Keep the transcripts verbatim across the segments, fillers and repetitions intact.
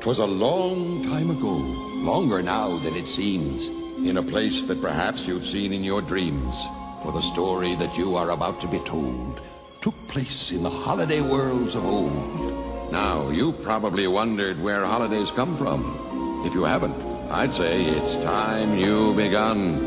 'Twas a long time ago, longer now than it seems, in a place that perhaps you've seen in your dreams. For the story that you are about to be told took place in the holiday worlds of old. Now, you probably wondered where holidays come from. If you haven't, I'd say it's time you begun.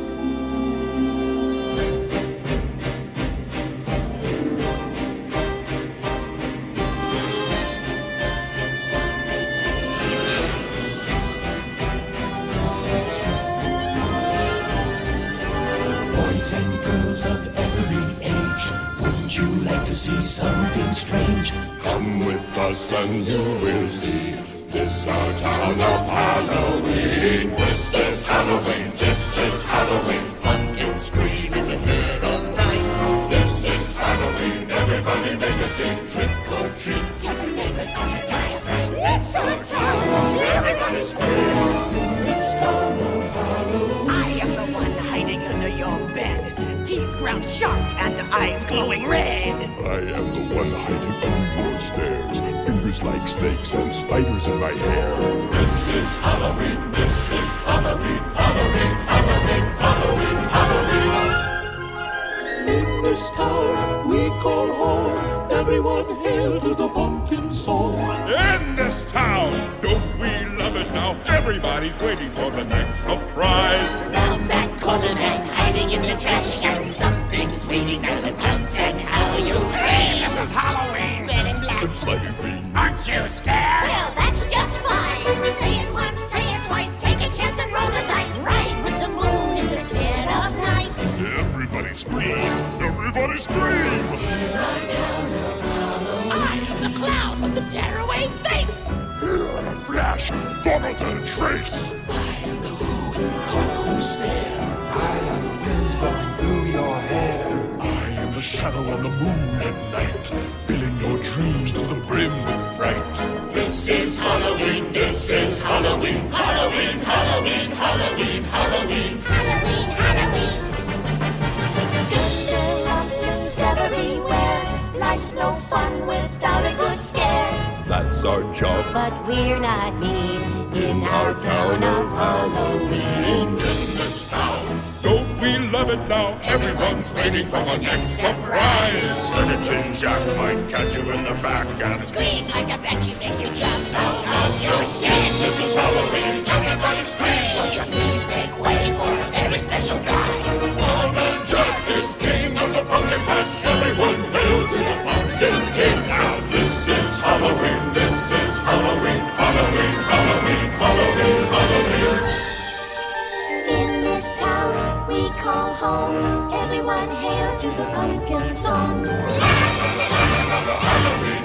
Boys and girls of every age, wouldn't you like to see something strange? Come with us and you will see. This our town of Halloween. This is Halloween, this is Halloween. Pumpkins scream in the dead of night. This is Halloween, everybody make a scene. Trick or treat, tell the neighbors gonna die of fright. It's our town, everybody scream. This town of Halloween. I am the one hiding under your bed, teeth ground sharp and eyes glowing red. I am the one hiding under your stairs, fingers like snakes and spiders in my hair. This is Halloween, this is Halloween, Halloween, Halloween, Halloween, Halloween. In this town we call home, everyone hail to the pumpkin song. In this town, don't we love it now? Everybody's waiting for the next surprise. Round that corner and hiding in the trash can, something's waiting now to pounce and how you'll scream. This is Halloween. Red and black. It's slimy green. Aren't you scared? Well, that's just fine. Say it once, say it twice, take a chance and roll the dice. Ride with the moon in the dead of night. Everybody scream, everybody scream. In our town of Halloween, I am the clown with the tearaway face. Here in a flash, gone than a trace. I am the who and you call who's there. I am the wind blowing through your hair. I am the shadow on the moon at night, filling your dreams to the brim with fright. This is Halloween, this is Halloween, Halloween, Halloween, Halloween, Halloween. Halloween, Halloween. Tinderlumblings everywhere. Life's no fun without a good scare. That's our job. But we're not mean in our town of Halloween. In this town, Don't we love it now? everyone's waiting for the next surprise. Skeleton Jack might catch you in the back and Scream like a banshee, make you jump out of your skin. this is Halloween, everybody scream. Won't you please make way for a very special guy? One man Jack is king of the pumpkin patch. Everyone hail to the pumpkin king. Now this is Halloween, this is Halloween, Halloween, Halloween, Halloween, Halloween. In this town we call home, everyone hail to the pumpkin song. Halloween,